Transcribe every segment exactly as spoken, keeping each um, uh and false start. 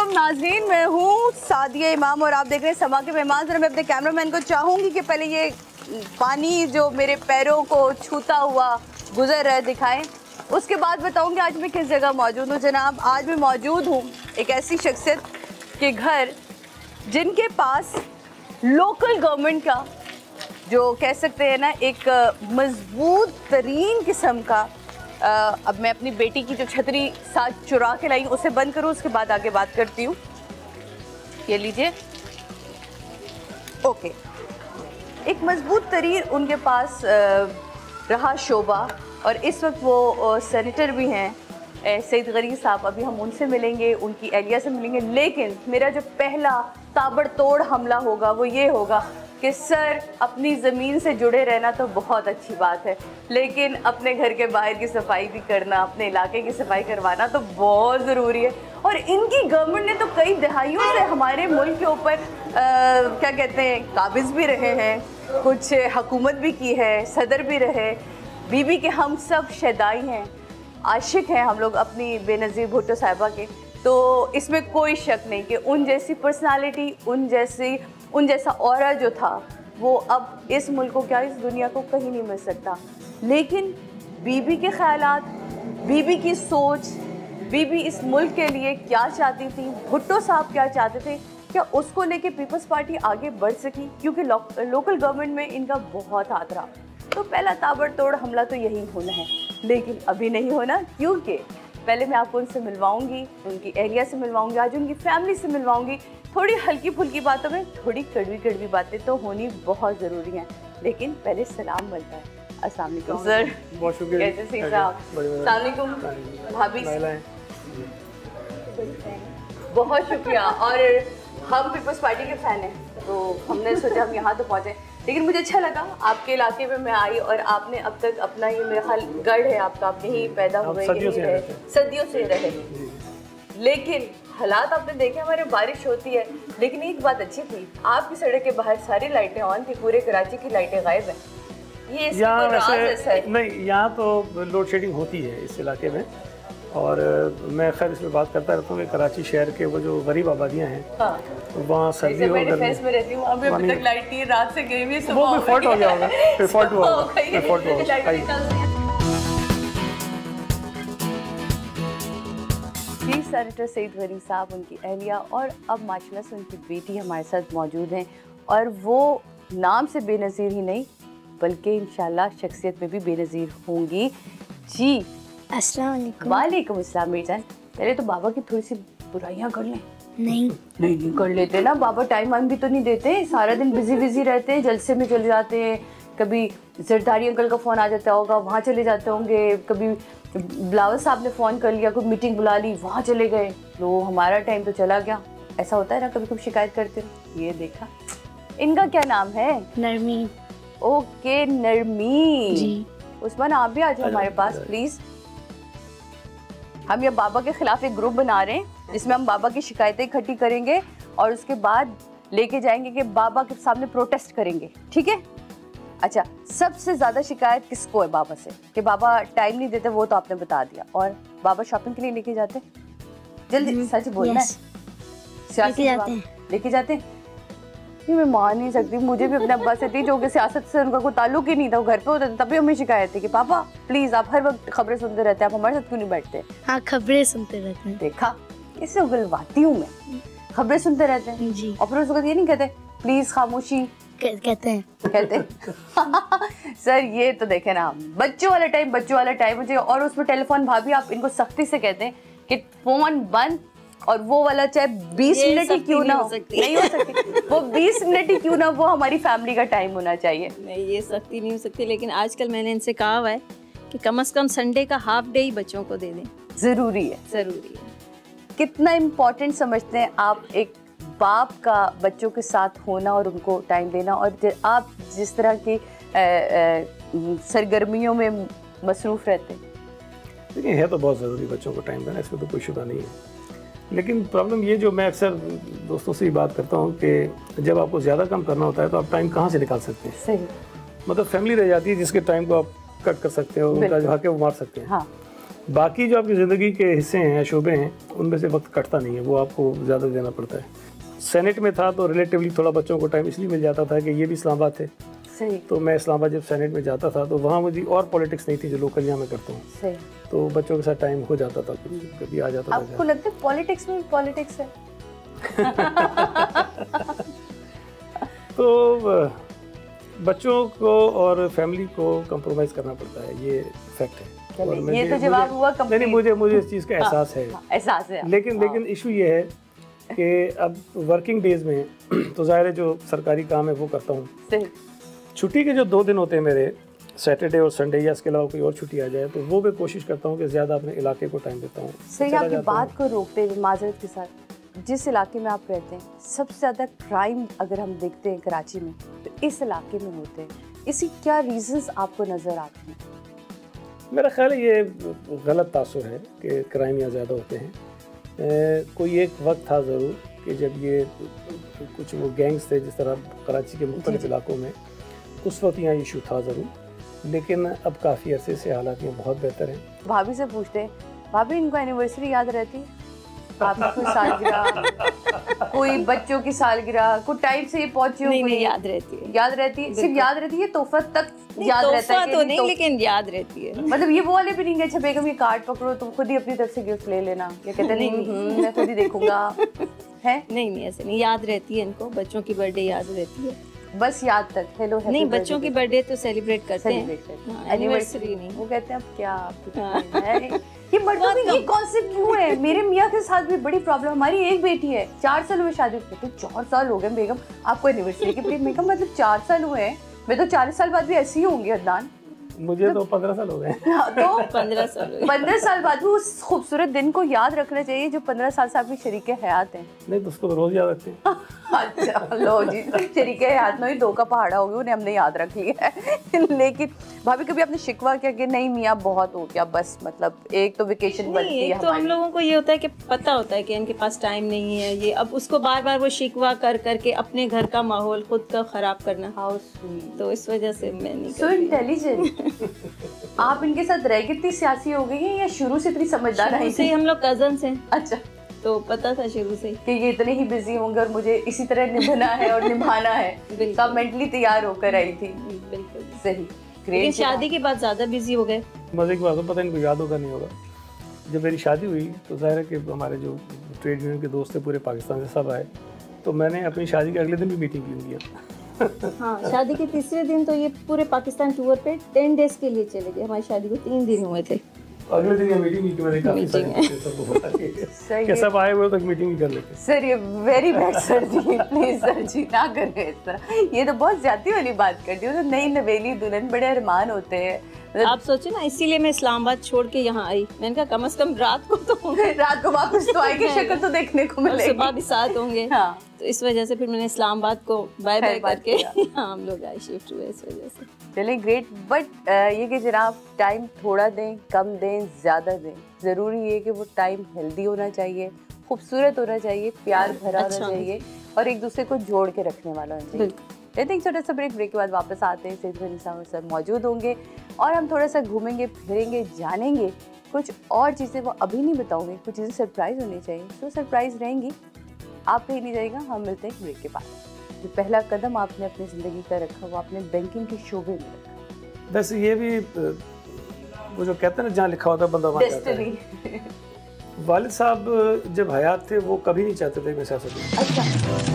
वालेकुम नाज़रीन, मैं हूँ सादिया इमाम और आप देख रहे हैं समा के मेहमान। जरा मैं अपने कैमरामैन को चाहूँगी कि पहले ये पानी जो मेरे पैरों को छूता हुआ गुजर रहा है दिखाएं, उसके बाद बताऊँगी आज मैं किस जगह मौजूद हूँ। जनाब, आज मैं मौजूद हूँ एक ऐसी शख्सियत के घर जिनके पास लोकल गवर्नमेंट का जो कह सकते हैं ना एक मजबूत तरीन किस्म का Uh, अब मैं अपनी बेटी की जो छतरी साथ चुरा के लाई उसे बंद करूँ, उसके बाद आगे बात करती हूँ। ये लीजिए, ओके। एक मजबूत तरीन उनके पास uh, रहा शोबा और इस वक्त वो सेनेटर भी हैं सईद गरीब साहब। अभी हम उनसे मिलेंगे, उनकी एहलिया से मिलेंगे, लेकिन मेरा जो पहला ताबड़तोड़ हमला होगा वो ये होगा कि सर, अपनी ज़मीन से जुड़े रहना तो बहुत अच्छी बात है, लेकिन अपने घर के बाहर की सफाई भी करना, अपने इलाके की सफाई करवाना तो बहुत ज़रूरी है। और इनकी गवर्नमेंट ने तो कई दहाइयों से हमारे मुल्क के ऊपर क्या कहते हैं काबिज़ भी रहे हैं, कुछ हुकूमत भी की है, सदर भी रहे। बीबी के हम सब शैदाई हैं, आशिक हैं हम लोग अपनी बेनज़ीर भुट्टो साहिबा के। तो इसमें कोई शक नहीं कि उन जैसी पर्सनालिटी, उन जैसी उन जैसा ऑरा जो था वो अब इस मुल्क को क्या इस दुनिया को कहीं नहीं मिल सकता। लेकिन बीबी के ख्यालात, बीबी की सोच, बीबी इस मुल्क के लिए क्या चाहती थी, भुट्टो साहब क्या चाहते थे, क्या उसको लेके पीपल्स पार्टी आगे बढ़ सकी? क्योंकि लो, लोकल गवर्नमेंट में इनका बहुत हाथ रहा। तो पहला ताबड़तोड़ हमला तो यही होना है, लेकिन अभी नहीं होना, क्योंकि पहले मैं आपको उनसे मिलवाऊंगी, उनकी एहलिया से मिलवाऊंगी, आज उनकी फैमिली से मिलवाऊंगी। थोड़ी हल्की फुल्की बातों में थोड़ी कड़वी कड़वी बातें तो होनी बहुत ज़रूरी हैं, लेकिन पहले सलाम बनता है। अस्सलाम वालेकुम सर, बहुत शुक्रिया। कैसे हैं साहब? अस्सलाम वालेकुम भाभी, बहुत शुक्रिया। और हम पीपल्स पार्टी के फ़ैन हैं, तो हमने सोचा हम यहाँ तो पहुँचे, लेकिन मुझे अच्छा लगा आपके इलाके में मैं आई और आपने अब तक अपना ये मेरा ख्याल गढ़ है आपका, आप यहीं पैदा हुए, सदियों से सदियों से रहे। लेकिन हालात आपने देखे, हमारे बारिश होती है, लेकिन एक बात अच्छी थी, आपकी सड़क के बाहर सारी लाइटें ऑन थी, पूरे कराची की लाइटें गायब हैं। ये यहाँ वैसे नहीं, यहाँ तो लोड शेडिंग होती है इस इलाके में, और मैं खैर इसमें बात करता रहता हूँ कि कराची शहर के वो जो गरीब आबादियाँ हैं, हाँ, वहाँ सर्दी हो गर्मी में रहती हूँ, अभी अभी तक लाइट नहीं, रात से गई हुई है, वो भी फॉल्ट हो गया होगा, फिर फॉल्ट हुआ होगा, फिर फॉल्ट हुआ होगा। चीफ सेनेटर सईद गरीब साहब, उनकी एहलिया और अब माशाल्लाह से उनकी बेटी हमारे साथ मौजूद हैं, और वो नाम से बेनज़ीर ही नहीं बल्कि इंशाल्लाह शख्सियत में भी बेनज़ीर होंगी। जी अस्सलाम वालेकुम। वालेकुम अस्सलाम। मीरजान, पहले तो बाबा की थोड़ी सी बुराइयां कर लें। नहीं नहीं नहीं कर लेते ना, बाबा टाइम वाइम भी तो नहीं देते, सारा दिन बिजी बिजी रहते हैं, जलसे में चले जाते हैं, कभी जरदारी अंकल का फ़ोन आ जाता होगा वहाँ चले जाते होंगे, कभी बिलावल साहब ने फ़ोन कर लिया, कोई मीटिंग बुला ली वहाँ चले गए, तो हमारा टाइम तो चला गया। ऐसा होता है ना, कभी कभी शिकायत करते हो। ये देखा, इनका क्या नाम है? नरमीन। ओके नरमीन जी। उस्मान, आप भी आ जाओ हमारे पास प्लीज़। हम ये बाबा के खिलाफ एक ग्रुप बना रहे हैं जिसमें हम बाबा की शिकायतें इकट्ठी करेंगे और उसके बाद लेके जाएंगे कि बाबा के सामने प्रोटेस्ट करेंगे, ठीक है? अच्छा, सबसे ज़्यादा शिकायत किसको है बाबा से? कि बाबा टाइम नहीं देते, वो तो आपने बता दिया। और बाबा शॉपिंग के लिए लेके जाते? जल्दी सच बोलना है। लेके जाते हैं। लेके जाते हैं? नहीं, मैं मान नहीं सकती, मुझे भी अपने अब्बा से थी जो कि सियासत से उनका कोई ताल्लुक ही नहीं था, वो घर पे होते थे, तभी हमें शिकायत थी कि पापा प्लीज़ आप हर वक्त खबरें सुनते रहते हैं, आप हमारे साथ क्यों नहीं बैठते? हाँ, खबरें सुनते रहते हैं। देखा, इससे उगलवाती हूँ मैं, खबरें सुनते रहते हैं जी। और फिर उसके बाद ये नहीं कहते प्लीज़ खामोशी? कहते हैं कहते हैं। सर ये तो देखे ना, बच्चों वाला टाइम बच्चों वाला टाइम मुझे, और उसमें टेलीफोन भाभी आप इनको सख्ती से कहते हैं कि फोन बंद, और वो वाला चाहे बीस मिनट ही क्यों ना हो, नहीं हो सकती वो बीस मिनट ही क्यों ना, वो हमारी फैमिली का टाइम होना चाहिए। नहीं, ये सख्ती नहीं हो सकती, लेकिन आजकल मैंने इनसे कहा हुआ है कि कम से कम संडे का हाफ डे ही बच्चों को दे दें। ज़रूरी है, ज़रूरी है। कितना इम्पोर्टेंट समझते हैं आप एक बाप का बच्चों के साथ होना और उनको टाइम देना, और आप जिस तरह की सरगर्मियों में मसरूफ़ रहते हैं? देखिए, है तो बहुत ज़रूरी बच्चों को टाइम देना, इसमें तो कोई शुबा नहीं है, लेकिन प्रॉब्लम ये जो मैं अक्सर दोस्तों से ही बात करता हूँ कि जब आपको ज़्यादा काम करना होता है तो आप टाइम कहाँ से निकाल सकते हैं? सही, मतलब फैमिली रह जाती है जिसके टाइम को आप कट कर सकते हो, उनका जो हक है वो मार सकते हैं। हाँ। बाकी जो आपकी ज़िंदगी के हिस्से हैं, शोबे हैं, उनमें से वक्त कटता नहीं है, वो आपको ज़्यादा देना पड़ता है। सेनेट में था तो रिलेटिवली थोड़ा बच्चों को टाइम इसलिए मिल जाता था कि ये भी इस्लामाबाद थे। सही। तो मैं इस्लामाबाद जब सेनेट में जाता था तो वहाँ मुझे और पॉलिटिक्स नहीं थी जो लोकल यहाँ में करता हूँ। सही। तो बच्चों के साथ टाइम हो जाता था, कुछ कभी आ जाता था। आपको लगता है पॉलिटिक्स में पॉलिटिक्स है? तो बच्चों को और फैमिली को कंप्रोमाइज़ करना पड़ता है, ये फैक्ट है। और ये तो जवाब हुआ कंप्लीट। नहीं, मुझे मुझे इस चीज़ का एहसास है। एहसास है। लेकिन लेकिन इशू ये है कि अब वर्किंग डेज में तो ज़ाहिर है जो सरकारी काम है वो करता हूँ। सही। छुट्टी के जो दो दिन होते हैं मेरे, सैटरडे और संडे, या इसके अलावा कोई और छुट्टी आ जाए, तो वो मैं कोशिश करता हूँ कि ज़्यादा अपने इलाके को टाइम देता हूँ। सही। आपकी बात को रोकते हुए माजरत के साथ, जिस इलाके में आप रहते हैं सबसे ज़्यादा क्राइम अगर हम देखते हैं कराची में तो इस इलाके में होते हैं, इसकी क्या रीजंस आपको नज़र आते हैं? मेरा ख्याल है ये गलत तासुर है कि क्राइम यहाँ ज़्यादा होते हैं। ए, कोई एक वक्त था ज़रूर कि जब ये कुछ वो गैंग्स थे जिस तरह कराची के मुख्तलिफ इलाकों में, उस वक्त यहाँ इशू था ज़रूर, लेकिन अब काफ़ी अरसे से हालात यहाँ बहुत बेहतर हैं। भाभी से पूछते हैं, भाभी इनको एनिवर्सरी याद रहती? आपकी कोई सालगिरह, कोई बच्चों की सालगिरह, कोई टाइम से ये पहुंची हो? नहीं, नहीं, याद रहती है। याद रहती है? सिर्फ याद रहती है? तोहफा तक याद रहता है? तो नहीं, तो... लेकिन याद रहती है। मतलब ये वो वाले भी नहीं है, अच्छा बेगम ये कार्ड पकड़ो, तुम खुद ही अपनी तरफ से गिफ्ट ले लेना, या कहते नहीं, नहीं मैं खुद ही देखूंगा, है? नहीं नहीं, ऐसे नहीं, याद रहती है इनको। बच्चों की बर्थडे याद रहती है, बस याद तक। हेलो नहीं, बच्चों की बर्थडे तो सेलिब्रेट करते हैं, एनिवर्सरी नहीं। वो कहते हैं अब क्या ये मर्दों में ये कॉन्सेप्ट क्यों है? मेरे मियाँ के साथ भी बड़ी प्रॉब्लम। हमारी एक बेटी है, चार साल हुए शादी को। चार साल हो गए बेगम आपको एनिवर्सरी की? बेगम मतलब चार साल हुए हैं, मैं तो चालीस साल बाद भी ऐसी ही होंगी अदनान। मुझे तो पंद्रह साल हो गए। तो पंद्रह साल पंद्रह साल बाद भी उस खूबसूरत दिन को याद रखना चाहिए जो पंद्रह साल से आपकी शरीके हयात हैं। नहीं तो उसको रोज याद रखते हैं। अच्छा लो जी, शरीके हयात में ही दो का पहाड़ा हो गया, उन्हें हमने याद रख लिया है। लेकिन भाभी कभी आपने शिकवा किया कि नहीं मियाँ बहुत हो गया, बस मतलब एक तो वेकेशन बनती है? तो हम लोगों को ये होता है कि पता होता है कि इनके पास टाइम नहीं है, ये अब उसको बार बार वो शिकवा कर करके अपने घर का माहौल खुद का खराब करना। How sweet. तो इस वजह से मैं नहीं सो इंटेलिजेंट। आप इनके साथ रह के इतनी सियासी हो गई हैं या शुरू से इतनी समझदार आई थी? हम लोग कजन्स हैं। अच्छा, तो पता था शुरू से कि ये इतने ही बिजी होंगे और मुझे इसी तरह निभाना है और निभाना है, तब मेंटली तैयार होकर आई थी। बिल्कुल सही। लेकिन शादी के बाद ज्यादा बिजी हो गए। मजे की बात है, पता इनको याद होगा नहीं होगा, जब मेरी शादी हुई तो जाहिर है कि हमारे जो ट्रेड यूनियन के दोस्त थे पूरे पाकिस्तान से सब आए, तो मैंने अपनी शादी के अगले दिन भी मीटिंग की हुई है। हाँ, शादी के तीसरे दिन तो ये पूरे पाकिस्तान टूर पे टेन डेज के लिए चले गए। हमारी शादी को तीन दिन हुए थे। अगले दिन ये मीटिंग की, मैंने काफी सारी सब बोला कि सब आए हुए तक मीटिंग ही कर लेते। सर ये very bad sir ji, please sir ji ना करें इस तरह, ये तो बहुत ज्यादा वाली बात कर दी। तो नई नवेली दुल्हन बड़े अरमान होते हैं। आप सोचो ना, इसीलिए मैं इस्लामाबाद छोड़ के यहाँ आई। मैंने कहा कम से कम रात को तो रात को वापस तो आएगी, शक्ल तो देखने को मिलेगी, सुबह भी साथ होंगे। हाँ। तो इस वजह से फिर मैंने इस्लामाबाद को बाय बाय करके हम लोग आए, शिफ्ट हुए इस वजह से। चलिए ग्रेट। बट ये कि जनाब टाइम थोड़ा दें, कम दें, ज़्यादा दें, ज़रूरी है कि वो टाइम हेल्दी होना चाहिए, खूबसूरत होना चाहिए, प्यार भरा होना चाहिए और एक दूसरे को जोड़ के रखने वाला होना चाहिए। आई थिंक छोटा सा ब्रेक, ब्रेक के बाद वापस आते हैं। सैयद गनी साहब सर मौजूद होंगे और हम थोड़ा सा घूमेंगे फिरेंगे, जानेंगे कुछ और चीज़ें, वो अभी नहीं बताऊँगी, कुछ चीज़ें सरप्राइज़ होनी चाहिए, तो सरप्राइज़ रहेंगी। आप कहीं नहीं जाएगा, हम मिलते हैं ब्रेक के बाद। जो पहला कदम आपने अपनी ज़िंदगी का रखा वो आपने बैंकिंग के शोबे में रखा। बस ये भी वो जो कहते हैं ना, जहाँ लिखा होता है बंदा वहाँ जाता है। वालिद साहब जब हयात थे वो कभी नहीं चाहते थे मैं सियासत में। अच्छा।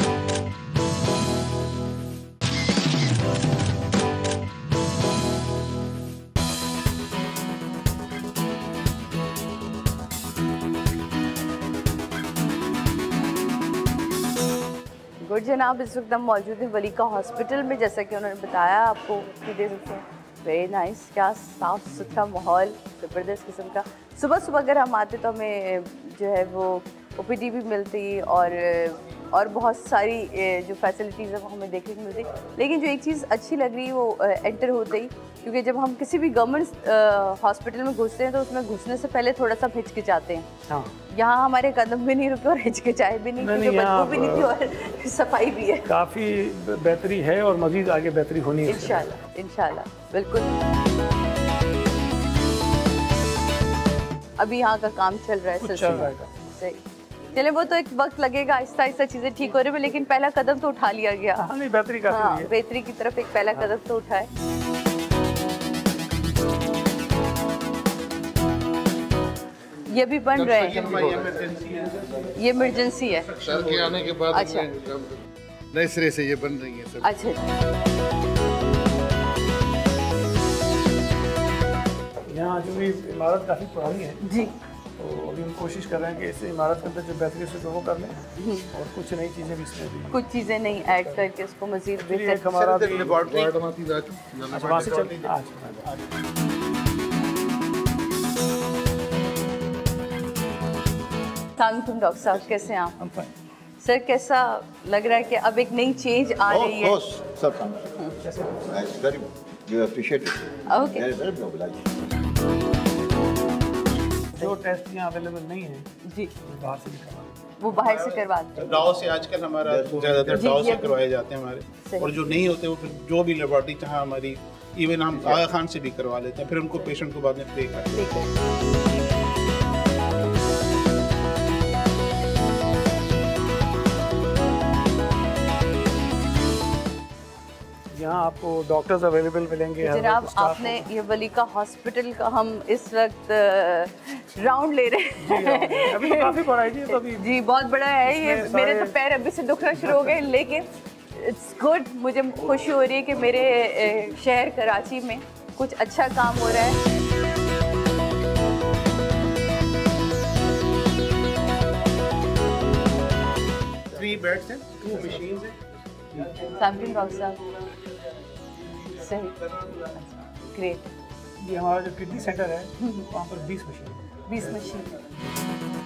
गुड जनाब, इस वक्त हम मौजूद हैं वलीका हॉस्पिटल में, जैसा कि उन्होंने बताया आपको कि दे सकते हैं। वेरी नाइस, क्या साफ़ सुथरा माहौल, ज़बरदस्त किस्म का। सुबह सुबह अगर हम आते तो हमें जो है वो ओ पी डी भी मिलती और और बहुत सारी जो फैसिलिटीज़ है वो हमें देखने को मिलती। लेकिन जो एक चीज़ अच्छी लग रही है वो एंटर होते ही, क्योंकि जब हम किसी भी गवर्नमेंट हॉस्पिटल में घुसते हैं तो उसमें घुसने से पहले थोड़ा सा हिचकिचाते हैं। हाँ। यहाँ हमारे कदम भी नहीं रुके और हिचकिचाए भी नहीं, क्योंकि बदबू भी नहीं थी और सफाई भी है। काफ़ी बेहतरी है और मज़ीद आगे बेहतरी होनी है इंशाल्लाह, इंशाल्लाह, बिल्कुल। अभी यहाँ का काम चल रहा है कुछ सिलसिला। चल रहा है। सही, चले वो तो एक वक्त लगेगा, आहिस्ता आहिस्ता चीजें ठीक हो रही है, लेकिन पहला कदम तो उठा लिया गया। हाँ नहीं, बेहतरी काफी हाँ, हुई है। बेहतरी की तरफ एक पहला हाँ। कदम तो उठाए। ये भी बन रहे हैं, ये इमरजेंसी है। सर के आने के बाद अच्छा। नए सिरे से ये बन रही है सब। अच्छा, यहाँ चूँकि इमारत काफ़ी पुरानी है जी, तो अभी हम कोशिश कर रहे हैं कि इस इमारत के अंदर जो बेहतरी से वो कर लें और कुछ नई चीज़ें भी इसमें भी। कुछ चीजें नहीं ऐड करके उसको मजीद एक बेहतर। हमारा भी लेबॉर्ट्री अच्छा, वहाँ से चल आज सलाम डॉक्टर साहब, कैसे हैं आप? हम फाइन। सर कैसा लग रहा है कि अब एक नई चेंज आ रही है? ओके, जो टेस्ट यहाँ अवेलेबल नहीं है जी, वो बाहर से भी करवा लें। वो बाहर से करवाते हैं। डाव से आजकल हमारा ज़्यादातर जी, डाव ये से करवाए जाते हैं हमारे, सही। और जो नहीं होते वो फिर जो भी लेबॉर्ट्री चाहे हमारी, इवन हम आगा खान से भी करवा लेते हैं, फिर उनको पेशेंट को बाद में पे करते हैं। ठीक है। यहाँ आपको डॉक्टर्स अवेलेबल मिलेंगे। हर जनाब, वक्त स्टाफ आपने ये वलीका हॉस्पिटल का हम इस वक्त राउंड ले रहे हैं। होगा। अभी तो काफ़ी बड़ा है जी, तो अभी जी बहुत बड़ा है ये। इसमें मेरे सारे- तो पैर अभी से दुखना शुरू हो गए, लेकिन इट्स गुड, मुझे खुशी हो रही है कि मेरे अ, शहर कराची में कुछ अच्छा काम हो रहा है। थ्री बेड्स हैं, टू मशीन्स हैं। सैमकिन डॉक्टर साहब, सही, ग्रेट। ये हमारा जो किडनी सेंटर है वहाँ पर बीस मशीन है। बीस मशीन।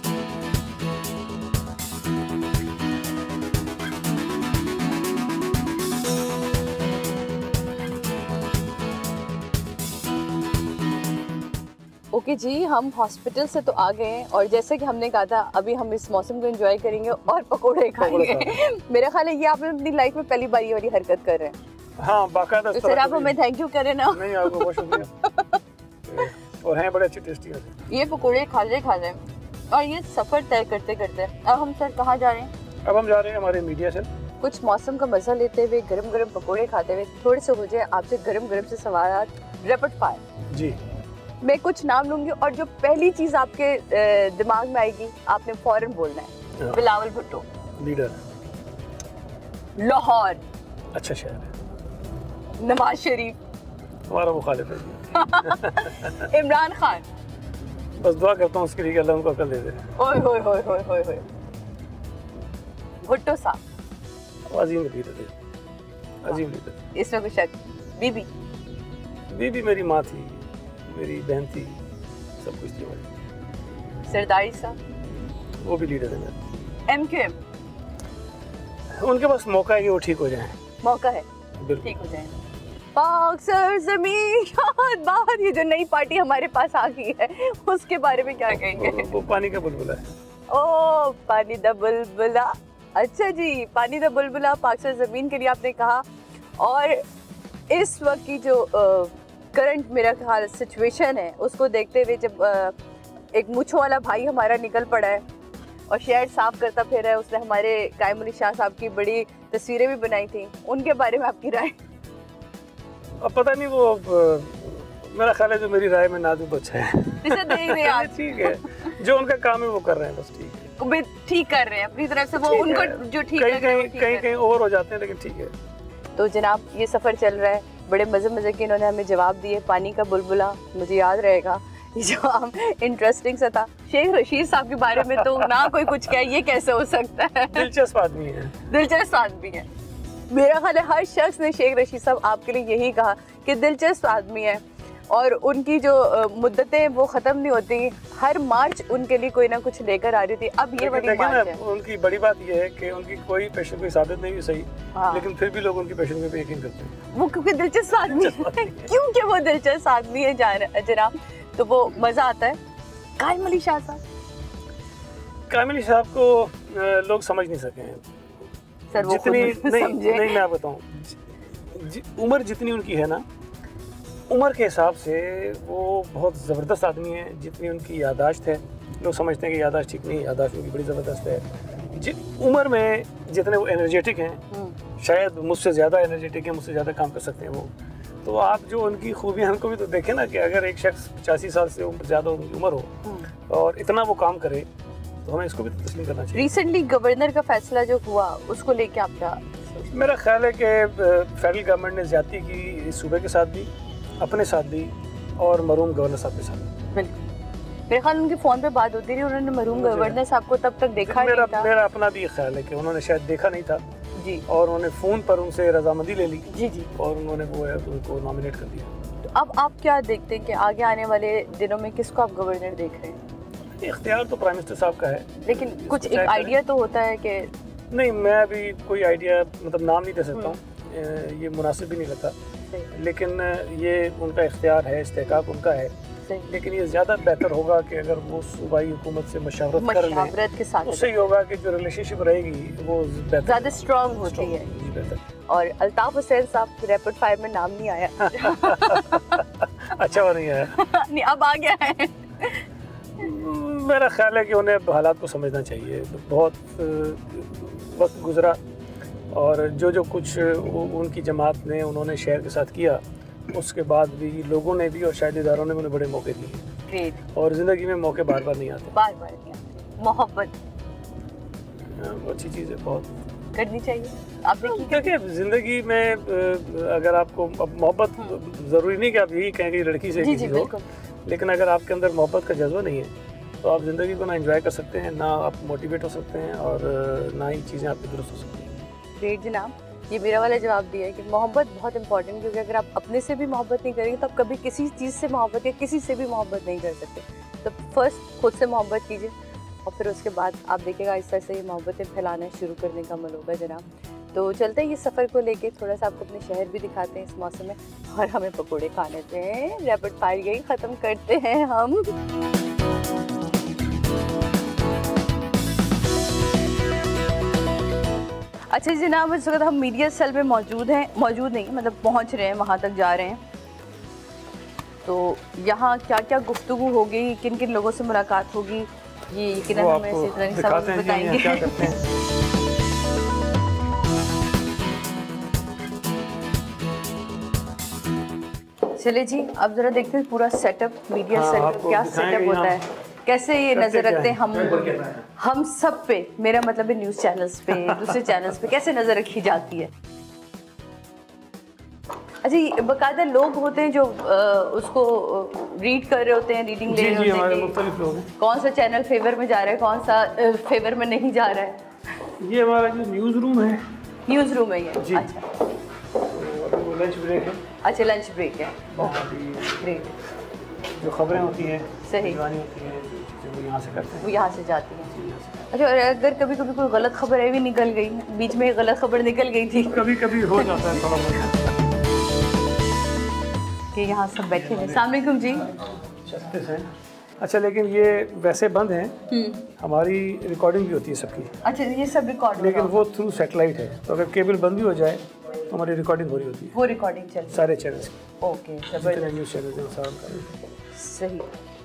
ओके जी, हम हॉस्पिटल से तो आ गए हैं और जैसे कि हमने कहा था अभी हम इस मौसम को एंजॉय करेंगे और पकोड़े खाएंगे। मेरा ख्याल है ये आप अपनी लाइफ में पहली बार ये वाली हरकत कर रहे हैं। हाँ, बाकायदा। तो सर आप हमें थैंक यू करें ना। नहीं, आपको बहुत शुक्रिया। और हैं बड़े अच्छे टेस्टी होते हैं। ये पकोड़े खा रहे खा रहे और ये सफ़र तय करते करते अब हम सर कहाँ जा रहे हैं? अब हम जा रहे हैं हमारे मीडिया से। कुछ मौसम का मजा लेते हुए गरम गरम पकोड़े खाते हुए थोड़े से हो जाए आपसे गरम गरम से सवाल रैपिड फायर। जी, मैं कुछ नाम लूंगी और जो पहली चीज आपके अ, दिमाग में आएगी आपने फौरन बोलना है। बिलावल भुट्टो, लीडर। लाहौर, अच्छा शहर है। नवाज शरीफ, हमारा मुखालिफ है जी। इमरान खान। बस दुआ करता हूँ उसके लिए कि अल्लाह उनको अकल दे दे। ओए होए होए होए होए होए। भुट्टो साहब, अजीम लीडर है, अजीम लीडर। इसमें कुछ शक। बीबी, बीबी मेरी माँ थी, मेरी बहन थी, सब कुछ थी हमारी। सरदारी साहब, वो भी लीडर है मेरे। एम क्यू एम, उनके पास मौका है कि वो ठीक हो जाए। मौका है बिल्कुल। ठीक हो जाए। पाक सरजमीं शाद बाहर, ये जो नई पार्टी हमारे पास आ गई है उसके बारे में क्या कहेंगे? वो, वो पानी का बुलबुला है। ओ पानी दा बुलबुला। अच्छा जी, पानी दा बुलबुला पाक सरजमीन के लिए आपने कहा। और इस वक्त की जो करंट मेरा ख्याल सिचुएशन है उसको देखते हुए जब आ, एक मुछो वाला भाई हमारा निकल पड़ा है और शहर साफ करता फिर है, उसने हमारे कायम अली शाह साहब की बड़ी तस्वीरें भी बनाई थी, उनके बारे में आपकी राय? अब पता नहीं वो अ, मेरा ख्याल है जो मेरी राय में नाजुक बच्चा है। इसे देख रहे हैं आप? ठीक है, जो उनका काम है वो कर रहे हैं, बस ठीक है। भी ठीक कर रहे हैं अपनी तरफ से, वो ठीक उनको है। जो ठीक कहीं लग रहा है वो कहीं ठीक कहीं है। कहीं ओवर हो जाते हैं, लेकिन ठीक है। तो जनाब ये सफ़र चल रहा है, बड़े मज़े मज़े के इन्होंने हमें जवाब दिए। पानी का बुलबुला मुझे याद रहेगा, ये जवाब इंटरेस्टिंग सा था। शेख रशीद साहब के बारे में तो ना कोई कुछ कहे, ये कैसे हो सकता है? दिलचस्प आदमी है। दिलचस्प आदमी है। मेरा ख्याल है हर शख्स ने शेख रशीद साहब आपके लिए यही कहा कि दिलचस्प आदमी है और उनकी जो मुद्दतें वो ख़त्म नहीं होती। हर मार्च उनके लिए कोई ना कुछ लेकर आ रही थी। अब ये वाली मार्च है। उनकी बड़ी बात ये है कि उनकी कोई पेशेंट कोई साबित नहीं हुई सही, हाँ। लेकिन फिर भी लोग उनकी पेशेंट पे यकीन करते हैं। वो क्योंकि दिलचस्प आदमी है, क्योंकि वो दिलचस्प आदमी है जान- जनाब, तो वो मज़ा आता है। कायम अली शाह साहब, कामिल अली साहब को अ, लोग समझ नहीं सके हैं। सर वो जितनी खुद नहीं समझे। नहीं मैं बताऊं, उम्र जितनी उनकी है ना, उम्र के हिसाब से वो बहुत ज़बरदस्त आदमी है। जितनी उनकी यादाश्त है, लोग समझते हैं कि यादाश्त ठीक नहीं, यादाश्त उनकी बड़ी ज़बरदस्त है। जि उम्र में जितने वो एनर्जेटिक हैं, शायद मुझसे ज़्यादा एनर्जेटिक हैं, मुझसे ज़्यादा काम कर सकते हैं वो। तो आप जो उनकी खूबियाँ उनको भी तो देखें ना, कि अगर एक शख्स पचासी साल से ज़्यादा उनकी उम्र हो और इतना वो काम करे, तो हमें इसको भी तो तस्लीम करना चाहिए। रिसेंटली गवर्नर का फैसला जो हुआ, उसको लेके आप क्या? मेरा ख्याल है कि फेडरल गवर्नमेंट ने ज़्यादती की इस सूबे के साथ भी, अपने साथ भी, और मरूम गवर्नर साहब के साथ। बिल्कुल, मेरे ख्याल उनके फ़ोन पे बात होती रही, उन्होंने मरूम गवर्नर साहब को तब तक देखा मेरा नहीं था। मेरा अपना भी ख्याल है कि उन्होंने शायद देखा नहीं था जी, और उन्होंने फ़ोन पर उनसे रजामंदी ले ली जी जी, और उन्होंने वो है उनको नॉमिनेट कर दिया। तो अब आप क्या देखते हैं कि आगे आने वाले दिनों में किसको आप गवर्नर देख रहे हैं? इख्तियार तो प्राइम मिनिस्टर साहब का है, लेकिन कुछ एक आइडिया तो होता है कि नहीं, मैं अभी कोई आइडिया मतलब नाम नहीं दे सकता हूँ, ये मुनासिब भी नहीं लगता, लेकिन ये उनका इख्तियार है, इस्तेहकाक उनका है। लेकिन ये ज़्यादा बेहतर होगा कि अगर वो सूबाई हुकूमत से मशावरत कर लें, मशावरत के साथ, उससे ही होगा कि जो रिलेशनशिप रहेगी वो ज़्यादा स्ट्रॉन्ग होती है। बेहतर। और अल्ताफ हुसैन साहब रैपिड फायर में नाम नहीं आया। अच्छा वो नहीं आया। नहीं, अब आ गया है। मेरा ख्याल है कि उन्हें हालात को समझना चाहिए। बहुत वक्त गुजरा और जो जो कुछ उनकी जमात ने उन्होंने शहर के साथ किया, उसके बाद भी लोगों ने भी और शायद इदारों ने उन्हें बड़े मौके दिए। और ज़िंदगी में मौके बार बार नहीं आते, बार बार नहीं आते। मोहब्बत अच्छी चीज़ है, बहुत करनी चाहिए। आपने की? देखिए, ज़िंदगी में अगर आपको मोहब्बत, ज़रूरी नहीं कि आप यही कहें कि लड़की से किसी हो, लेकिन अगर आपके अंदर मोहब्बत का जज्बा नहीं है तो आप ज़िंदगी को ना एंजॉय कर सकते हैं, ना आप मोटिवेट हो सकते हैं, और ना ही चीज़ें आपकी दुरुस्त हो सकती हैं। ग्रेट जनाब, ये मेरा वाला जवाब दिया है कि मोहब्बत बहुत इंपॉर्टेंट है, क्योंकि अगर आप अपने से भी मोहब्बत नहीं करेंगे तो आप कभी किसी चीज़ से मोहब्बत या किसी से भी मोहब्बत नहीं कर सकते। तो फर्स्ट खुद से मोहब्बत कीजिए और फिर उसके बाद आप देखिएगा आहिस्ता आहिस्ता ये मोहब्बतें फैलाना शुरू करने का अमल होगा जनाब। तो चलते हैं ये सफ़र को लेके, थोड़ा सा आपको अपने शहर भी दिखाते हैं इस मौसम में, और हमें पकोड़े खाने हैं। रैपिड फायर यही ख़त्म करते हैं हम। अच्छा जनाब, इस वक्त हम मीडिया सेल में मौजूद हैं, मौजूद नहीं मतलब पहुंच रहे हैं, वहाँ तक जा रहे हैं। तो यहाँ क्या क्या गुफ्तगू होगी, किन किन लोगों से मुलाकात होगी, ये यकीनन हमें सिद्दीकी साहब बताएंगे। चले जी, अब जरा देखते हैं पूरा सेटअप, मीडिया हाँ, सेटअप क्या सेटअप होता है, कैसे ये नजर रखते हैं हम हम सब पे, मेरा मतलब है न्यूज़ चैनल्स पे, दूसरे चैनल्स पे कैसे नजर रखी जाती है। अच्छा, ये बाकायदा लोग होते हैं जो आ, उसको रीड कर रहे होते हैं, रीडिंग ले रहे होते हैं, मुख्तलिफ लोग हैं, कौन सा चैनल फेवर में जा रहा है, कौन सा फेवर में नहीं जा रहा है। ये हमारा जो न्यूज़ रूम है, न्यूज़ रूम है ये। अच्छा, तो लंच ब्रेक है। अच्छा, लंच ब्रेक है, ग्रेट। जो खबरें होती हैं, सही होती हैं, वो यहाँ से करते हैं, वो यहाँ से जाती हैं। अच्छा, और अगर कभी कभी कोई गलत खबर है भी निकल गई, बीच में गलत खबर निकल गई थी, कभी कभी हो जाता है थोड़ा कि यहाँ सब बैठे हैं। अस्सलाम वालेकुम जी। छत्तीस है। अच्छा, लेकिन ये वैसे बंद हैं, हमारी रिकॉर्डिंग भी होती है सबकी। अच्छा, ये सब रिकॉर्ड, लेकिन वो थ्रू सैटेलाइट है, तो अगर केबल बंद भी हो जाए तो हमारी रिकॉर्डिंग हो रही होती है, वो रिकॉर्डिंग चल रही है सारे चैनल्स की। ओके, जितने न्यूज़ चैनल्स हैं सारा का। सही।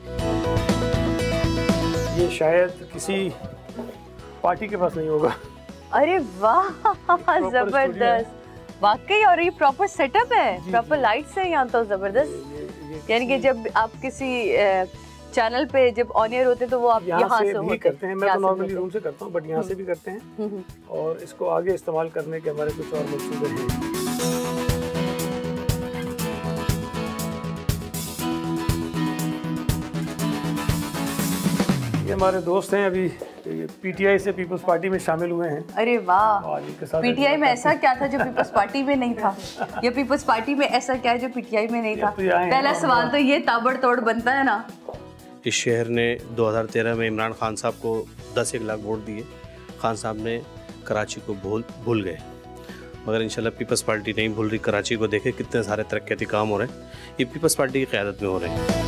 ये शायद किसी पार्टी के पास नहीं होगा। अरे वाह, जबरदस्त वाकई, और ये प्रॉपर सेटअप है, प्रॉपर लाइट्स है यहाँ तो, जबरदस्त। यानी कि जब आप किसी चैनल पे जब ऑन एयर होते हैं तो वो आप यहाँ, यहाँ से, से भी करते हैं। मैं तो नॉर्मली रूम से करता हूँ, बट यहाँ से भी करते हैं, और इसको आगे इस्तेमाल करने के हमारे कुछ और मंसूबे हैं। ये हमारे दोस्त हैं, अभी पीटीआई से पीपल्स पार्टी में शामिल हुए हैं। अरे वाह, पीटीआई में ऐसा क्या था जो पीपल्स पार्टी में नहीं था, या पीपल्स पार्टी में ऐसा क्या है जो पीटीआई में नहीं था? पहला सवाल तो ये ताबड़तोड़ बनता है ना। इस शहर ने दो हज़ार तेरह में इमरान खान साहब को दस एक लाख वोट दिए। खान साहब ने कराची को भूल भूल गए, मगर इंशाल्लाह पीपल्स पार्टी नहीं भूल रही। कराची को देखे कितने सारे तरक्याती काम हो रहे हैं, ये पीपल्स पार्टी की क़यादत में हो रहे हैं।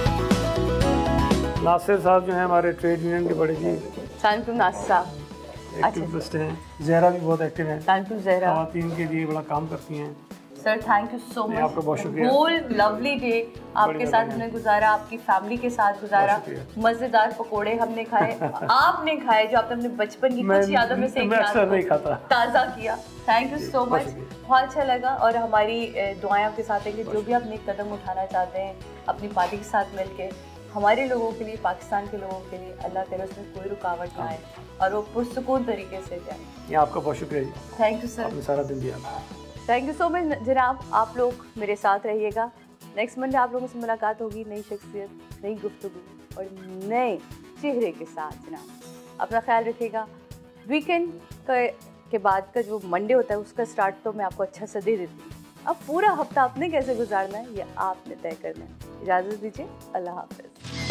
नासिर साहब जो हैं हमारे ट्रेड यूनियन के बड़े जी, नासिर साहब एक्टिविस्ट हैं। ज़हरा भी बहुत एक्टिव हैं, ज़हरा ख़वातीन के लिए बड़ा काम करती हैं। Sir thank you so much. आपका बहुत शुक्रिया। होल लवली डे आपके साथ हमने गुजारा, आपकी फैमिली के साथ गुजारा, मजेदार पकोड़े हमने खाए, आपने खाए जो आपने अपने बचपन की कुछ यादों में से एक याद को ताज़ा किया। थैंक यू सो मच, बहुत अच्छा लगा। और हमारी दुआएं आपके साथ है कि जो भी आप नेक कदम उठाना चाहते हैं अपनी पार्टी के साथ मिलके, हमारे लोगों के लिए, पाकिस्तान के लोगों के लिए, अल्लाह करे उसमें कोई रुकावट ना आए और वो पुरसुकून तरीके से जाए। ये आपका बहुत शुक्रिया जी। थैंक यू सर, आपने सारा दिन दिया। थैंक यू सो मच जनाब। आप लोग मेरे साथ रहिएगा। नेक्स्ट मंडे आप लोगों से मुलाकात होगी, नई शख्सियत, नई गुफ्तगू और नए चेहरे के साथ। जनाब अपना ख्याल रखिएगा। वीकेंड के बाद का जो मंडे होता है उसका स्टार्ट तो मैं आपको अच्छा सा दे देती हूँ। अब पूरा हफ्ता आपने कैसे गुजारना है ये आपने तय करना है। इजाज़त दीजिए, अल्लाह हाफ़िज़।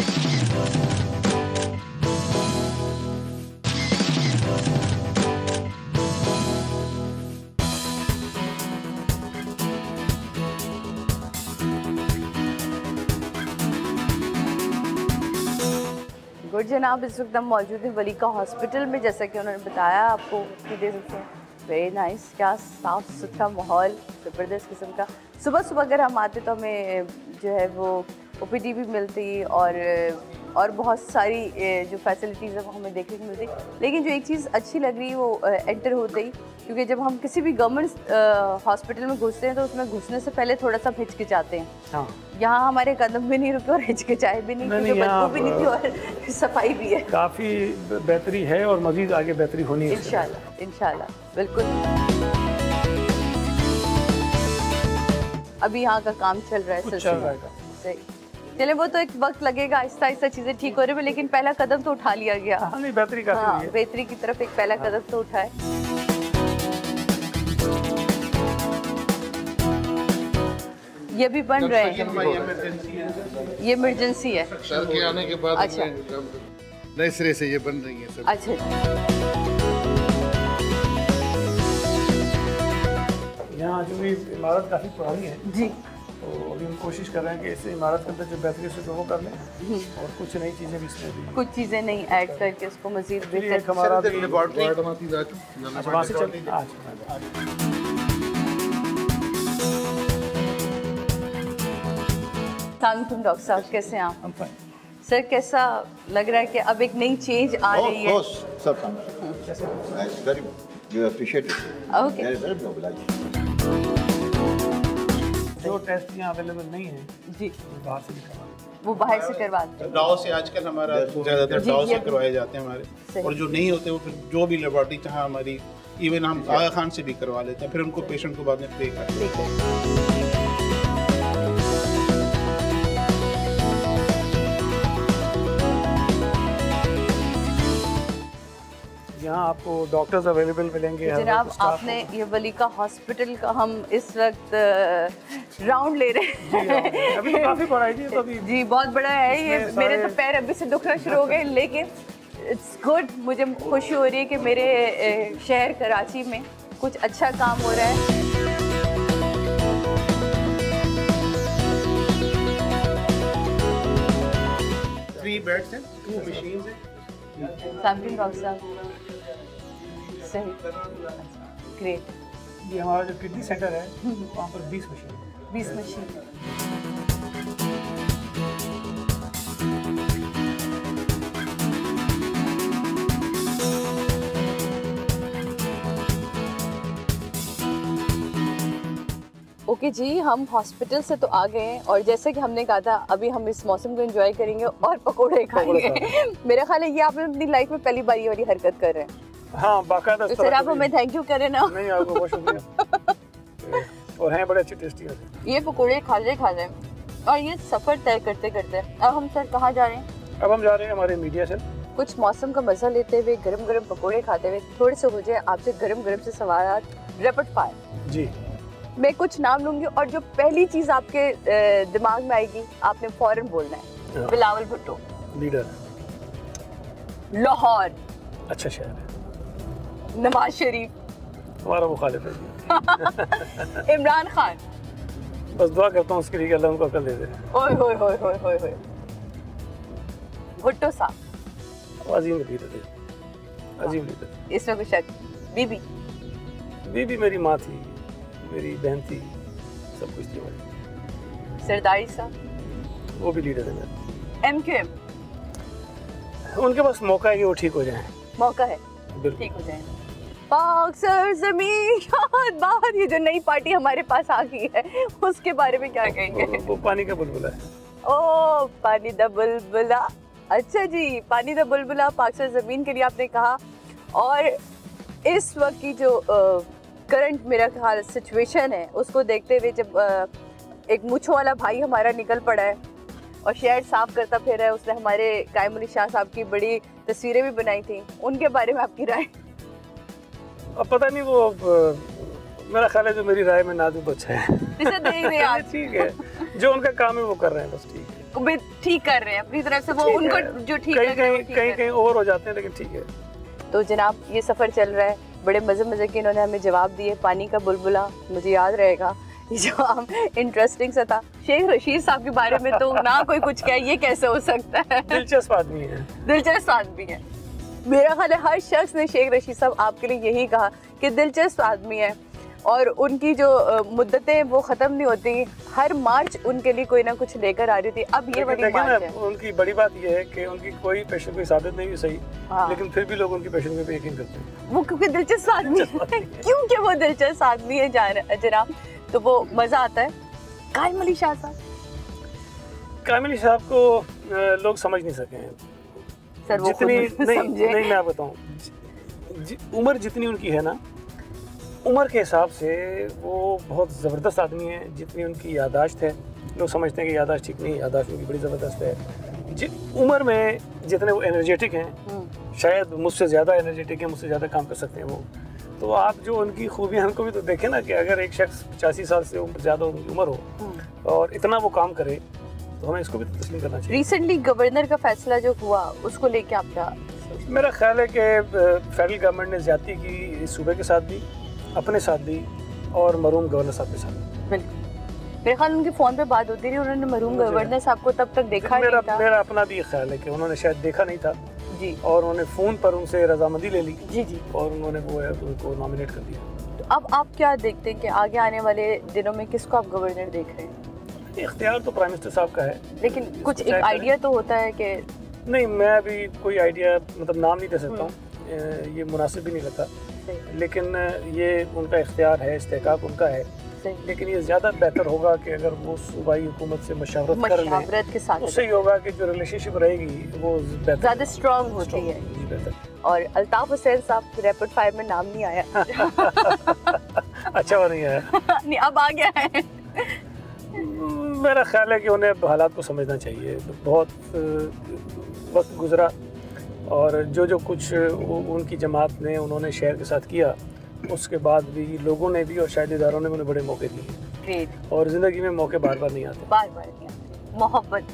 गुड जनाब, इस वक्त हम मौजूद हैं वलीका हॉस्पिटल में, जैसा कि उन्होंने बताया आपको कि दे सकते हैं। वेरी नाइस, क्या साफ़ सुथरा माहौल, ज़बरदस्त किस्म का। सुबह सुबह अगर हम आते तो हमें जो है वो ओ पी डी भी मिलती और और बहुत सारी जो फैसिलिटीज़ है वो हमें देखने को मिलती। लेकिन जो एक चीज़ अच्छी लग रही है वो एंटर होते ही, क्योंकि जब हम किसी भी गवर्नमेंट हॉस्पिटल में घुसते हैं तो उसमें घुसने से पहले थोड़ा सा हिचकिचाते हैं। हाँ। यहाँ हमारे कदम भी नहीं रुके और हिचकिचाए भी नहीं, क्योंकि बदबू भी नहीं थी और सफाई भी है। काफ़ी बेहतरी है और मज़ीद आगे बेहतरी होनी है इंशाल्लाह, इंशाल्लाह, बिल्कुल। अभी यहाँ का काम चल रहा है, चल रहा है। सही, चले वो तो एक वक्त लगेगा, आहिस्ता आहिस्ता चीज़ें ठीक हो रही है, लेकिन पहला कदम तो उठा लिया गया। हाँ, नहीं बेहतरी काफ़ी हाँ, हुई है। बेहतरी की तरफ एक पहला हाँ। कदम तो उठाए। ये भी बन रहे हैं, ये इमरजेंसी है। सर के आने के बाद अच्छा, नए सिरे से ये बन रही है सब। अच्छा, यहाँ जो भी इमारत काफ़ी पुरानी है जी, तो अभी हम कोशिश कर रहे हैं कि इस इमारत के अंदर जो बेहतरी से वो कर लें और कुछ नई चीज़ें भी इसमें भी कुछ चीज़ें नहीं ऐड करके उसको मज़ीद बेहतर। हमारा भी सलामुअलैकुम डॉक्टर साहब, कैसे हैं आप? सर कैसा लग रहा है कि अब एक नई चेंज आ रही है? जो टेस्ट यहाँ अवेलेबल नहीं है जी, बाहर से करवा वो बाहर से करवाते हैं। डाव से आजकल हमारा ज़्यादातर डाव से करवाए जाते हैं हमारे, और जो नहीं होते वो फिर जो भी लेबॉर्टरी चाहे हमारी, इवन हम आगा खान से भी करवा लेते हैं, फिर उनको पेशेंट को बाद में पे करते हैं। यहाँ आपको डॉक्टर्स अवेलेबल मिलेंगे। जनाब आपने ये वलीका हॉस्पिटल का हम इस वक्त राउंड ले रहे हैं। अभी तो काफ़ी बड़ा है जी, तो अभी जी बहुत बड़ा है ये। मेरे तो पैर अभी से दुखना शुरू हो गए, लेकिन इट्स गुड, मुझे खुशी हो रही है कि मेरे शहर कराची में कुछ अच्छा काम हो रहा है। थ्री बेड्स हैं, टू मशीन्स हैं। सैमसंग डॉक्टर साहब सही, ग्रेट। ये हमारा जो किडनी सेंटर है वहाँ पर बीस मशीन बीस मशीन ओके जी, हम हॉस्पिटल से तो आ गए हैं और जैसे कि हमने कहा था अभी हम इस मौसम को एंजॉय करेंगे और पकोड़े खाएंगे। मेरा ख्याल है ये आप अपनी लाइफ में पहली बार ये वाली हरकत कर रहे हैं। हाँ, बाकायदा। तो सर आप हमें थैंक यू करें ना। नहीं, आपको बहुत शुक्रिया। और हैं बड़े अच्छे टेस्टी होते। ये पकोड़े खाते खाते और ये सफ़र तय करते करते अब हम सर कहाँ जा रहे हैं? अब हम जा रहे हैं हमारे मीडिया से कुछ मौसम का मजा लेते हुए, गरम गरम पकोड़े खाते हुए। थोड़े से हो जाए आपसे गरम गरम से सवाल, रैपिड फायर जी। मैं कुछ नाम लूंगी और जो पहली चीज आपके दिमाग में आएगी आपने फौरन बोलना है। बिलावल भुट्टो लीडर, लाहौर अच्छा शहर है, नवाज शरीफ हमारा मुखालिफ है, इमरान खान, बस दुआ करता हूँ उसके लिए अल्लाह उनको अकल दे दे। ओए होए होए होए होए होए भुट्टो साहब अजीम लीडर है, अजीम लीडर। इसमें कुछ शक? बीबी बीबी मेरी माँ थी, मेरी बहन थी, सब कुछ इस्तेमाल। सरदारी साहब वो भी लीडर है। एम क्यू एम उनके पास मौका है कि वो ठीक हो जाए। मौका है ठीक हो जाए। पाक सरजमीं शाद बाहर, ये जो नई पार्टी हमारे पास आ गई है उसके बारे में क्या कहेंगे? वो, वो पानी का बुलबुला है। ओ पानी दा बुलबुला, अच्छा जी, पानी दा बुलबुला पाक सरजमीं के लिए आपने कहा। और इस वक्त की जो करंट मेरा ख्याल सिचुएशन है उसको देखते हुए जब आ, एक मुछो वाला भाई हमारा निकल पड़ा है और शहर साफ करता फिर है, उसने हमारे कायम अली शाह साहब की बड़ी तस्वीरें भी बनाई थी, उनके बारे में आपकी राय? अब पता नहीं, वो मेरा ख्याल है जो मेरी राय में नाजुक अच्छा है। देख रहे हैं आप, ठीक है, जो उनका काम है वो कर रहे हैं, बस ठीक है, ठीक कर रहे हैं अपनी तरफ से, वो उनको जो ठीक कहीं कहीं कहीं कहीं ओवर हो जाते हैं, लेकिन ठीक है। तो जनाब ये सफ़र चल रहा है, बड़े मज़े मज़े के इन्होंने हमें जवाब दिए। पानी का बुलबुला मुझे याद रहेगा, ये जवाब इंटरेस्टिंग सा था। शेख रशीद साहब के बारे में तो ना कोई कुछ कहे, ये कैसे हो सकता है? दिलचस्प आदमी है, दिलचस्प आदमी है। मेरा ख्याल है हर शख्स ने शेख रशीद साहब आपके लिए यही कहा कि दिलचस्प आदमी है, और उनकी जो मुद्दतें वो ख़त्म नहीं होती, हर मार्च उनके लिए कोई ना कुछ लेकर आ रही थी। अब ये वाली मार्च है। उनकी बड़ी बात ये है कि उनकी कोई पेशेंट कोई साबित नहीं हुई सही, हाँ। लेकिन फिर भी लोग उनकी पेशेंट पे यकीन करते हैं, वो क्योंकि दिलचस्प आदमी है। क्योंकि वो दिलचस्प आदमी है जनाब, तो वो मज़ा आता है। कायम अली शाह साहब, कायम अली साहब को लोग समझ नहीं सके हैं सर, वो जितनी नहीं, नहीं मैं बताऊँ, उम्र जितनी उनकी है ना, उम्र के हिसाब से वो बहुत ज़बरदस्त आदमी है। जितनी उनकी यादाश्त है, लोग समझते हैं कि यादाश्त ठीक नहीं, यादाश्त उनकी बड़ी ज़बरदस्त है। जि उम्र में जितने वो एनर्जेटिक हैं, शायद मुझसे ज़्यादा एनर्जेटिक हैं, मुझसे ज़्यादा काम कर सकते हैं वो। तो आप जो उनकी खूबियाँ उनको भी तो देखें ना, कि अगर एक शख्स पचासी साल से उम्र ज़्यादा उनकी उम्र हो और इतना वो काम करे, तो हमें इसको भी तो तस्लीम करना चाहिए। रिसेंटली गवर्नर का फैसला जो हुआ उसको लेके आप क्या? मेरा ख्याल है कि फेडरल गवर्नमेंट ने ज़्यादती की इस सूबे के साथ भी, अपने साथ भी, और मरूम गवर्नर साहब के साथ। बिल्कुल, मेरे ख्याल उनके फ़ोन पे बात होती रही, उन्होंने मरूम गवर्नर साहब को तब तक देखा मेरा, नहीं था। मेरा अपना भी ख्याल है कि उन्होंने शायद देखा नहीं था जी, और उन्होंने फ़ोन पर उनसे रजामंदी ले ली जी जी, और उन्होंने वो है उनको नॉमिनेट कर दिया। तो अब आप क्या देखते हैं कि आगे आने वाले दिनों में किसको आप गवर्नर देख रहे हैं? इख्तियार तो प्राइम मिनिस्टर साहब का है, लेकिन कुछ एक आइडिया तो होता है कि नहीं, मैं अभी कोई आइडिया मतलब नाम नहीं दे सकता हूँ, ये मुनासिब भी नहीं लगता, लेकिन ये उनका इख्तियार है, इस्तेहकाक उनका है, लेकिन ये ज़्यादा बेहतर होगा कि अगर वो सूबाई हुकूमत से मशावरत कर लें के साथ, उससे ही होगा कि जो रिलेशनशिप रहेगी वो ज़्यादा स्ट्रॉन्ग होती है। और अल्ताफ हुसैन साहब रैपिड फायर में नाम नहीं आया। अच्छा वो नहीं आया नहीं, अब आ गया है। मेरा ख्याल है कि उन्हें हालात को समझना चाहिए। बहुत वक्त गुजरा और जो जो कुछ उनकी जमात ने उन्होंने शहर के साथ किया, उसके बाद भी लोगों ने भी और शायद इदारों ने उन्हें बड़े मौके दिए, और ज़िंदगी में मौके बार बार नहीं आते, बार बार नहीं आते। मोहब्बत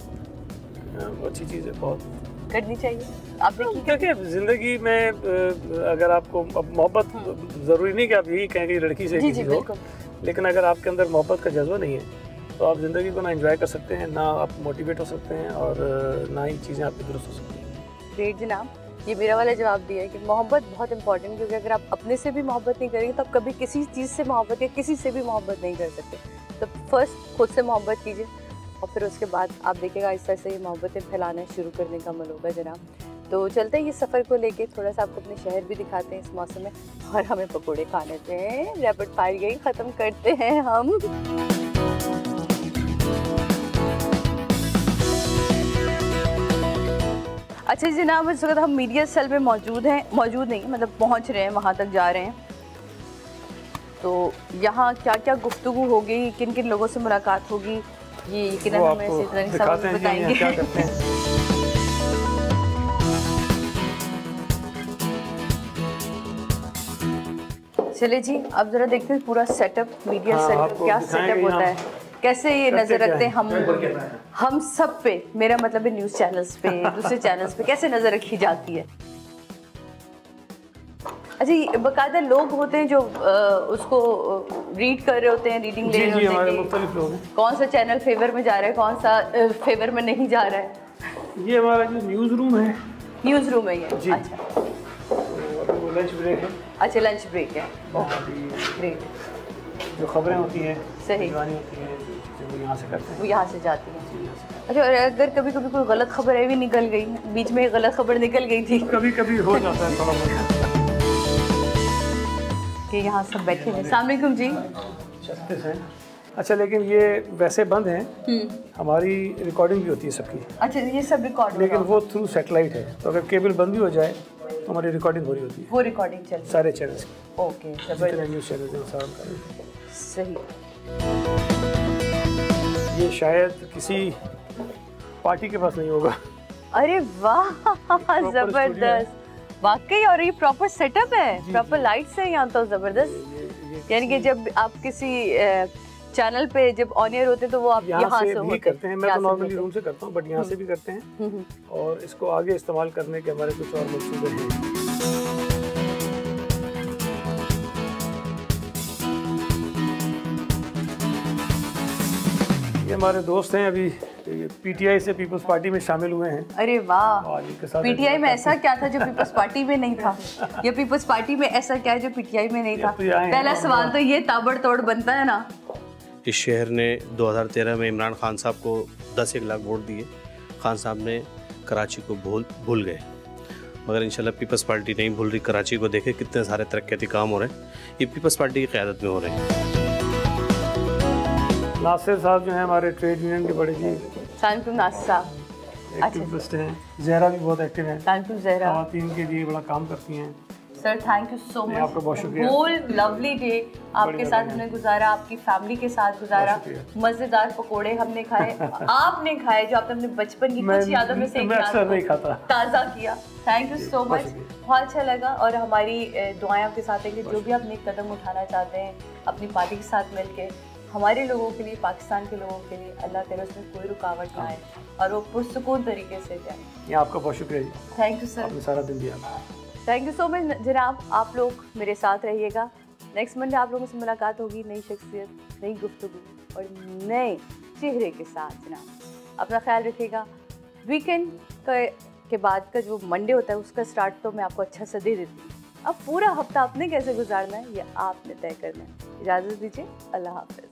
अच्छी चीज़ है, बहुत करनी चाहिए। आप देखिए ज़िंदगी में अगर आपको मोहब्बत ज़रूरी नहीं कि आप यही कहें कि लड़की से किसी हो, लेकिन अगर आपके अंदर मोहब्बत का जज्बा नहीं है तो आप ज़िंदगी को ना एंजॉय कर सकते हैं, ना आप मोटिवेट हो सकते हैं, और ना ही चीज़ें आपकी दुरुस्त हो सकती हैं। ग्रेट जनाब, ये मेरा वाला जवाब दिया है कि मोहब्बत बहुत इंपॉर्टेंट है, क्योंकि अगर आप अपने से भी मोहब्बत नहीं करेंगे तो आप कभी किसी चीज़ से मोहब्बत या किसी से भी मोहब्बत नहीं कर सकते। तो फर्स्ट खुद से मोहब्बत कीजिए और फिर उसके बाद आप देखिएगा आहिस्ता आहिस्ता ये मोहब्बतें फैलाना शुरू करने का अमल होगा जनाब। तो चलते हैं ये सफ़र को लेके, थोड़ा सा आपको अपने शहर भी दिखाते हैं इस मौसम में, और हमें पकौड़े खाने थे। रैपिड फायर यही ख़त्म करते हैं हम। अच्छा जनाब, इस वक्त हम मीडिया सेल में मौजूद हैं, मौजूद नहीं मतलब पहुंच रहे हैं, वहां तक जा रहे हैं। तो यहाँ क्या क्या गुफ्तगू होगी, किन किन लोगों से मुलाकात होगी, ये यकीनन हमें सिद्दीकी साहब बताएंगे। क्या करते हैं। चले जी, अब जरा देखते हैं पूरा सेटअप, मीडिया हाँ, सेटअप क्या सेटअप होता है, कैसे ये नजर रखते हैं हम हम सब पे, मेरा मतलब है न्यूज़ चैनल्स पे, दूसरे चैनल्स पे कैसे नजर रखी जाती है। अच्छा, बाकायदा लोग होते हैं जो आ, उसको रीड कर रहे होते हैं, रीडिंग ले रहे होते हैं कि कौन सा चैनल फेवर में जा रहा है, कौन सा फेवर में नहीं जा रहा है। ये हमारा जो न्यूज़ रूम है, न्यूज़ रूम है ये। अच्छा, लंच ब्रेक है। अच्छा लंच ब्रेक है, ग्रेट। जो खबरें होती हैं, सही जवानी होती हैं, जो वो यहाँ से करते हैं। वो यहाँ से जाती हैं। अच्छा, और अगर कभी कभी कोई गलत खबर भी निकल गई, बीच में गलत खबर निकल गई थी, कभी कभी हो जाता है थोड़ा बहुत कि यहाँ सब बैठे हैं। अस्सलाम वालेकुम जी। छत्तीस हैं। अच्छा, लेकिन ये वैसे बंद हैं, हमारी रिकॉर्डिंग भी होती है सबकी। अच्छा, ये सब रिकॉर्ड, लेकिन वो थ्रू सैटेलाइट है, तो अगर केबल बंद भी हो जाए तो हमारी रिकॉर्डिंग हो रही होती है। वो रिकॉर्डिंग चल रही सारे चैनल्स की। ओके, जितने न्यूज़ चैनल हैं सारा कर रहे हैं। सही। ये शायद किसी पार्टी के पास नहीं होगा। अरे वाह, जबरदस्त वाकई। और ये प्रॉपर सेटअप है, प्रॉपर लाइट्स है यहाँ तो, जबरदस्त। यानी कि जब आप किसी चैनल पे जब ऑन एयर होते हैं तो वो आप यहाँ, यहाँ से, से भी करते हैं। मैं तो नॉर्मली रूम से करता हूँ, बट यहाँ से भी करते हैं, और इसको आगे इस्तेमाल करने के हमारे कुछ और मंसूबे हैं। ये हमारे दोस्त हैं, अभी पीटीआई से पीपल्स पार्टी में शामिल हुए हैं। अरे वाह, पीटीआई में ऐसा क्या था जो पीपल्स पार्टी में नहीं था, या पीपल्स पार्टी में ऐसा क्या है जो पीटीआई में नहीं था? पहला सवाल तो ये ताबड़तोड़ बनता है ना। इस शहर ने दो हज़ार तेरह में इमरान खान साहब को दस एक लाख वोट दिए। खान साहब ने कराची को भूल भूल गए, मगर इंशाल्लाह पीपल्स पार्टी नहीं भूल रही। कराची को देखे कितने सारे तरक्याती काम हो रहे हैं, ये पीपल्स पार्टी की क़यादत में हो रहे हैं। नासिर साहब जो हैं हमारे ट्रेड यूनियन के बड़े जी, सलाम नासिर साहब एक्टिविस्ट हैं। ज़हरा भी बहुत एक्टिव हैं, ज़हरा ख़वातीन के लिए बड़ा काम करती हैं। Sir thank you so much, आपका बहुत शुक्रिया। होल लवली डे आपके साथ हमने गुजारा, आपकी फैमिली के साथ गुजारा। मज़ेदार पकोड़े हमने खाए, आपने खाए, जो आपने अपने बचपन की कुछ यादों में से ताज़ा किया। थैंक यू सो मच, बहुत अच्छा लगा। और हमारी दुआएं आपके साथ है कि जो भी आप नेक कदम उठाना चाहते हैं अपनी पार्टी के साथ मिलके, हमारे लोगों के लिए, पाकिस्तान के लोगों के लिए, अल्लाह करे उसमें कोई रुकावट ना आए और वो पुरसुकून तरीके से जाए। ये आपका बहुत शुक्रिया जी, थैंक यू सर, आपने सारा दिन दिया। थैंक यू सो मच जनाब, आप लोग मेरे साथ रहिएगा। नेक्स्ट मंडे आप लोगों से मुलाकात होगी, नई शख्सियत, नई गुफ्तगू और नए चेहरे के साथ। जनाब अपना ख्याल रखिएगा। वीकेंड के बाद का जो मंडे होता है उसका स्टार्ट तो मैं आपको अच्छा सा दे देती हूँ। अब पूरा हफ्ता आपने कैसे गुजारना है ये आपने तय करना है। इजाज़त दीजिए, अल्लाह हाफ़िज़।